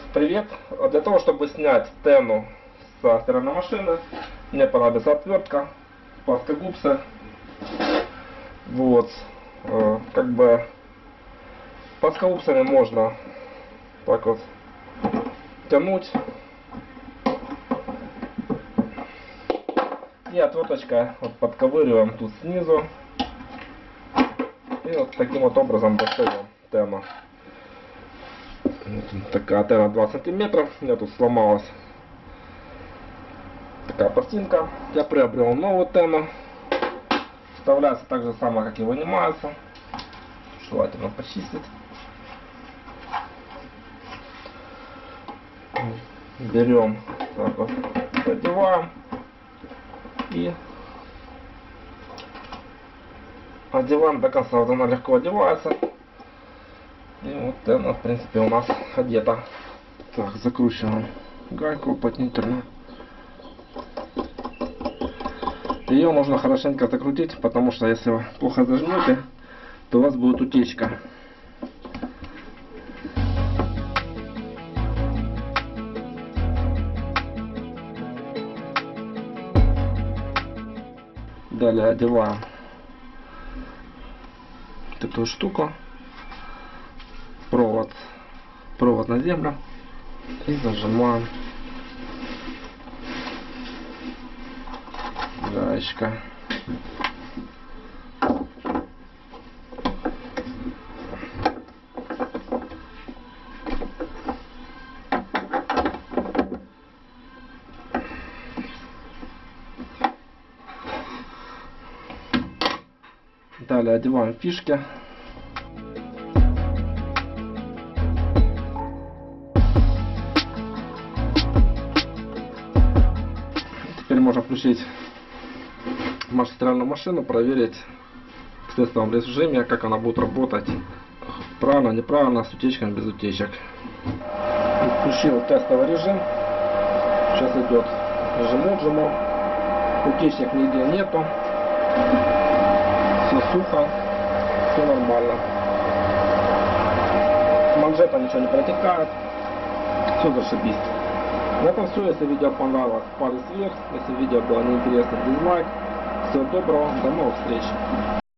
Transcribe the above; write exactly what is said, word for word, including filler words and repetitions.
Привет! Для того, чтобы снять тену со стиральной машины, мне понадобится отвертка, плоскогубцы. Вот. Как бы плоскогубцами можно так вот тянуть. И отверточкой вот подковыриваем тут снизу. И вот таким вот образом достаем тену. Такая тена двадцать сантиметров. У меня тут сломалась такая пластинка. Я приобрел новую тену. Вставляется так же самое, как и вынимается. Желательно почистить. Берем, так вот, одеваем и одеваем до конца. Вот она легко одевается. И вот она, в принципе, у нас одета. Так, закручиваем гайку уплотнительную. Ее нужно хорошенько закрутить, потому что если вы плохо зажмете, то у вас будет утечка. Далее одеваем вот эту штуку, провод, провод на землю и зажимаем гаечка. Далее одеваем фишки. Теперь можно включить стиральную машину, проверить в тестовом режиме, как она будет работать. Правильно, неправильно, с утечками, без утечек. Включил тестовый режим. Сейчас идет режим отжима. Утечек нигде нету. Все сухо, все нормально. С манжета ничего не протекает. Все зашибись. На этом все. Если видео понравилось, палец вверх. Если видео было неинтересно, дизлайк. Всего доброго, до новых встреч.